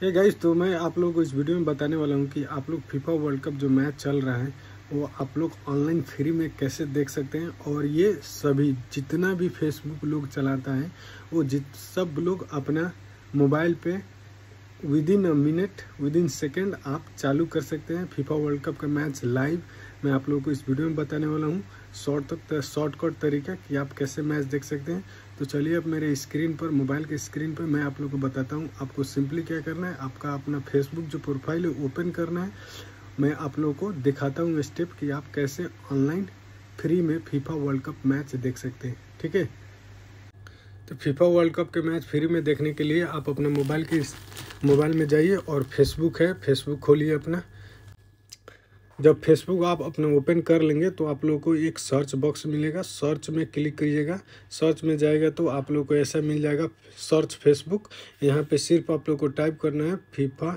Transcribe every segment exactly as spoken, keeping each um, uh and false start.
Hey guys, तो मैं आप लोगों को इस वीडियो में बताने वाला हूं कि आप लोग फीफा वर्ल्ड कप जो मैच चल रहा है वो आप लोग ऑनलाइन फ्री में कैसे देख सकते हैं। और ये सभी जितना भी फेसबुक लोग चलाता है वो जित सब लोग अपना मोबाइल पे within a minute within second आप चालू कर सकते हैं फीफा वर्ल्ड कप का मैच लाइव। मैं आप लोगों को इस वीडियो में बताने वाला हूँ शॉर्ट तक शॉर्टकट तरीका कि आप कैसे मैच देख सकते हैं। तो चलिए अब मेरे स्क्रीन पर मोबाइल के स्क्रीन पर मैं आप लोगों को बताता हूँ आपको सिंपली क्या करना है। आपका अपना फेसबुक जो प्रोफाइल है ओपन करना है। मैं आप लोगों को दिखाता हूँ स्टेप कि आप कैसे ऑनलाइन फ्री में फीफा वर्ल्ड कप मैच देख सकते हैं। ठीक है, तो फीफा वर्ल्ड कप के मैच फ्री में देखने के लिए आप अपने मोबाइल के मोबाइल में जाइए और फेसबुक है, फेसबुक खोलिए अपना। जब फेसबुक आप अपने ओपन कर लेंगे तो आप लोगों को एक सर्च बॉक्स मिलेगा, सर्च में क्लिक करिएगा। सर्च में जाएगा तो आप लोगों को ऐसा मिल जाएगा सर्च फेसबुक। यहाँ पे सिर्फ आप लोगों को टाइप करना है फीफा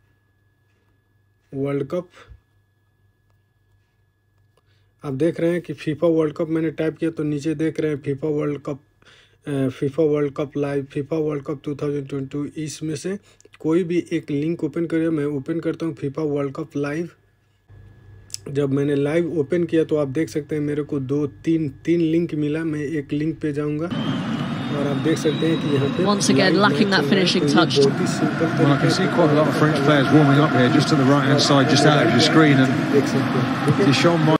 वर्ल्ड कप। आप देख रहे हैं कि फीफा वर्ल्ड कप मैंने टाइप किया तो नीचे देख रहे हैं FIFA world cup FIFA world cup live, FIFA world cup दो हज़ार बाईस। इसमें से कोई भी एक लिंक ओपन करिए। मैं ओपन करता हूँ फीफा वर्ल्ड कप लाइव। जब मैंने लाइव ओपन किया तो आप देख सकते हैं मेरे को दो तीन तीन लिंक मिला। मैं एक लिंक पे जाऊंगा और आप देख सकते हैं कि यहाँ पे once again lacking that finishing touch. बहुत ही सिंपल तरीका Well, I can see quite a lot of French players warming up here, just to the right hand side, just out of your screen, and देख सकते हैं। Deschamps